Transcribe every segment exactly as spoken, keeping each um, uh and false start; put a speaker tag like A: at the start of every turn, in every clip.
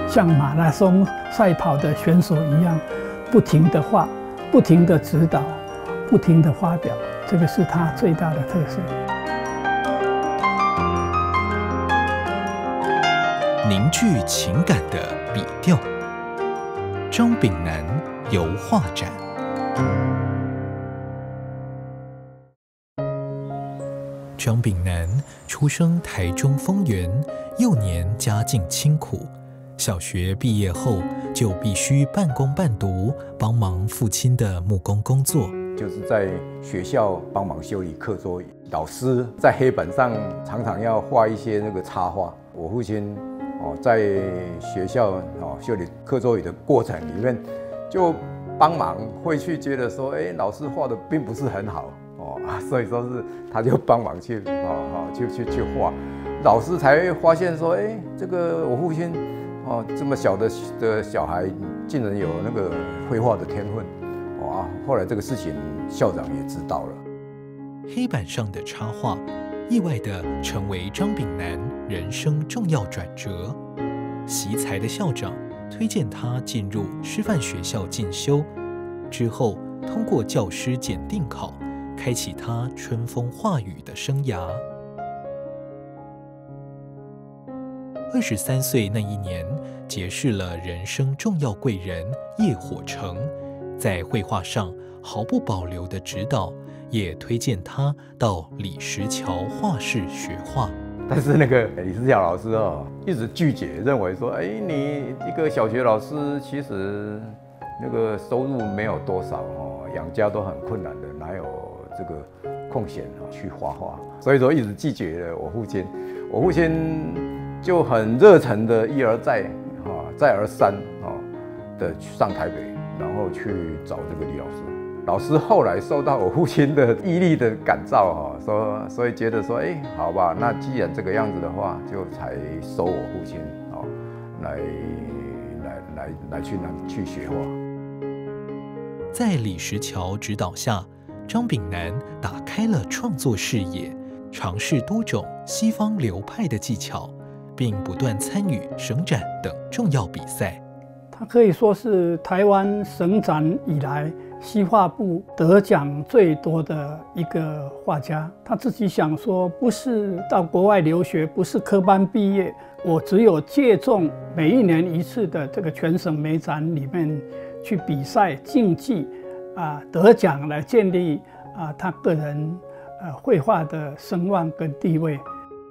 A: 像马拉松赛跑的选手一样，不停地画，不停地指导，不停地发表，这个是他最大的特色。
B: 凝聚情感的笔调，张炳南油画展。张炳南出生台中丰原，幼年家境清苦，小学毕业后就必须半工半读，帮忙父亲的木工工作。
C: 就是在学校帮忙修理课桌椅，老师在黑板上常常要画一些那个插画。我父亲哦，在学校哦修理课桌椅的过程里面，就帮忙会去觉得说，哎，老师画的并不是很好哦，所以说是他就帮忙去哦哦去去去画，老师才会发现说，哎，这个我父亲哦这么小的的小孩，竟然有那个绘画的天分。哇！后来这个事情校长也知道了。
B: 黑板上的插画，意外地成为张炳南人生重要转折。习才的校长推荐他进入师范学校进修，之后通过教师检定考，开启他春风化雨的生涯。二十三岁那一年，结识了人生重要贵人叶火成。在绘画上毫不保留的指导，也推荐他到李石桥画室学画。
C: 但是那个李石桥老师哦，一直拒绝，认为说，哎，你一个小学老师，其实那个收入没有多少哦，养家都很困难的，哪有这个空闲啊去画画？所以说一直拒绝了我父亲。我父亲就很热忱的一而再啊，再而三啊的上台北。然后去找这个李老师，老师后来受到我父亲的毅力的感召哈，说所以觉得说，哎，好吧，那既然这个样子的话，就才收我父亲哦，来来来来去那去学画。
B: 在李石桥指导下，张炳南打开了创作视野，尝试多种西方流派的技巧，并不断参与省展等重要比赛。
A: 他可以说是台湾省展以来西画部得奖最多的一个画家。他自己想说，不是到国外留学，不是科班毕业，我只有借重每一年一次的这个全省美展里面去比赛竞技，啊，得奖来建立啊他个人呃绘画的声望跟地位。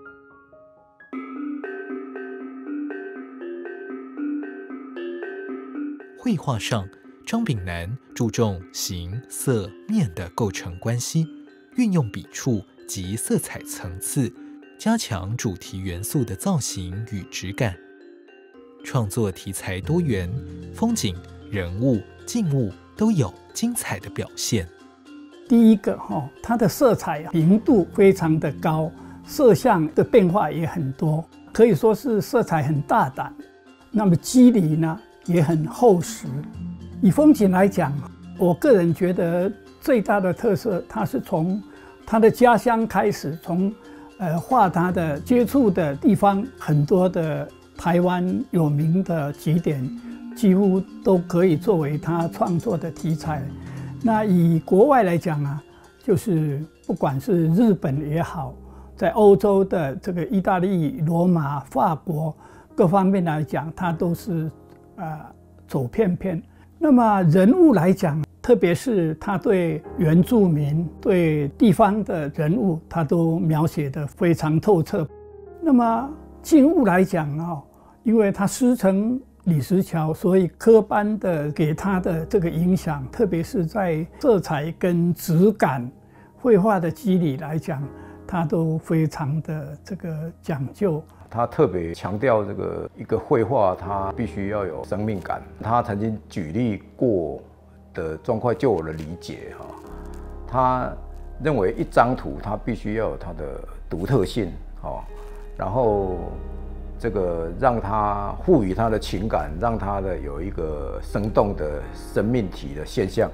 B: 绘画上，张炳南注重形、色、面的构成关系，运用笔触及色彩层次，加强主题元素的造型与质感。创作题材多元，风景、人物、静物都有精彩的表现。
A: 第一个哈，它的色彩明度非常的高，色相的变化也很多，可以说是色彩很大胆。那么肌理呢？也很厚实。以风景来讲，我个人觉得最大的特色，它是从他的家乡开始，从呃画他的接触的地方，很多的台湾有名的景点，几乎都可以作为他创作的题材。那以国外来讲啊，就是不管是日本也好，在欧洲的这个意大利、罗马、法国各方面来讲，它都是呃，走遍遍。那么人物来讲，特别是他对原住民、对地方的人物，他都描写得非常透彻。那么静物来讲啊，因为他师承李石桥，所以科班的给他的这个影响，特别是在色彩跟质感、绘画的肌理来讲，他都非常的这个讲究。
C: 他特别强调这个一个绘画，它必须要有生命感。他曾经举例过的状况，就我的理解哈，他认为一张图它必须要有它的独特性，哦，然后这个让它赋予它的情感，让它的有一个生动的生命体的现象。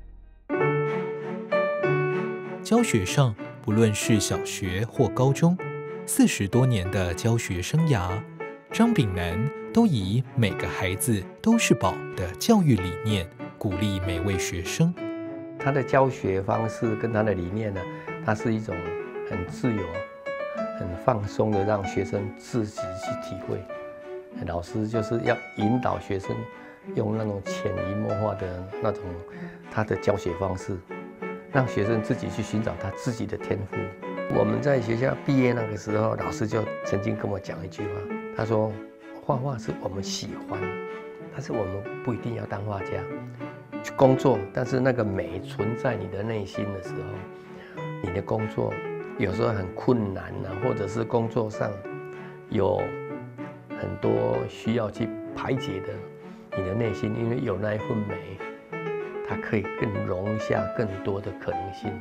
B: 教学上，不论是小学或高中，四十多年的教学生涯，张炳南都以每个孩子都是宝的教育理念，鼓励每位学生。
D: 他的教学方式跟他的理念呢，它是一种很自由、很放松的，让学生自己去体会。老师就是要引导学生用那种潜移默化的那种他的教学方式，让学生自己去寻找他自己的天赋。我们在学校毕业那个时候，老师就曾经跟我讲一句话，他说：“画画是我们喜欢，但是我们不一定要当画家。去工作，但是那个美存在你的内心的时候，你的工作有时候很困难啊，或者是工作上有很多需要去排解的，你的内心因为有那一份美，它可以更容下更多的可能性。”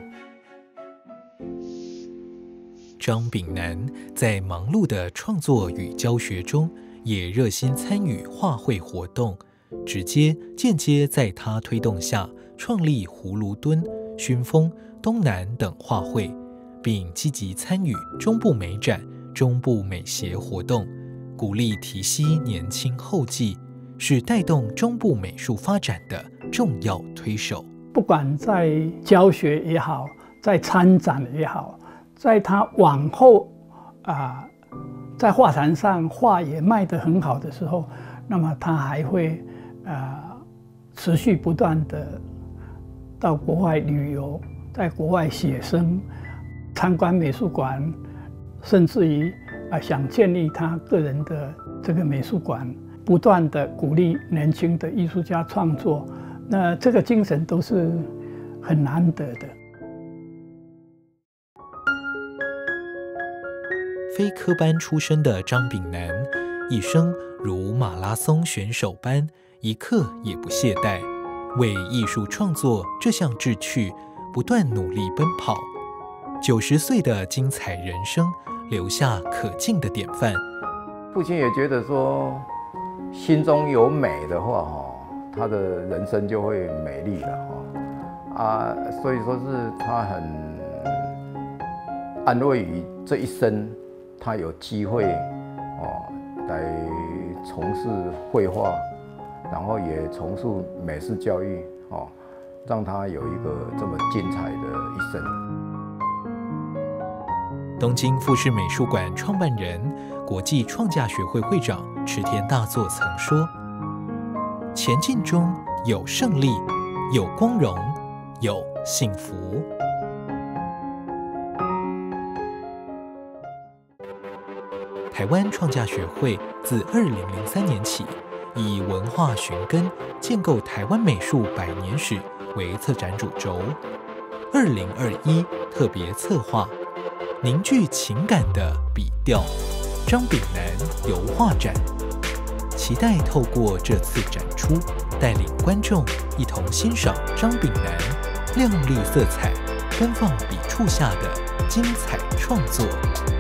B: 张炳南在忙碌的创作与教学中，也热心参与画会活动，直接、间接在他推动下，创立葫芦墩、熏风、东南等画会，并积极参与中部美展、中部美协活动，鼓励提携年轻后继，是带动中部美术发展的重要推手。
A: 不管在教学也好，在参展也好，在他往后啊、呃，在画坛上画也卖得很好的时候，那么他还会呃持续不断的到国外旅游，在国外写生、参观美术馆，甚至于啊、呃、想建立他个人的这个美术馆，不断的鼓励年轻的艺术家创作。那这个精神都是很难得的。
B: 非科班出身的张炳南，一生如马拉松选手般，一刻也不懈怠，为艺术创作这项志趣不断努力奔跑。九十岁的精彩人生，留下可敬的典范。
C: 父亲也觉得说，心中有美的话，哈，他的人生就会美丽了，哈啊，所以说是他很安慰于这一生。他有机会哦来从事绘画，然后也从事美术教育哦，让他有一个这么精彩的一生。
B: 东京富士美术馆创办人、国际创价学会会长池田大作曾说：“前进中有胜利，有光荣，有幸福。”台湾创价学会自二零零三年起，以文化寻根、建构台湾美术百年史为策展主轴。二零二一特别策划，凝聚情感的笔调——张炳南油画展。期待透过这次展出，带领观众一同欣赏张炳南亮丽色彩、奔放笔触下的精彩创作。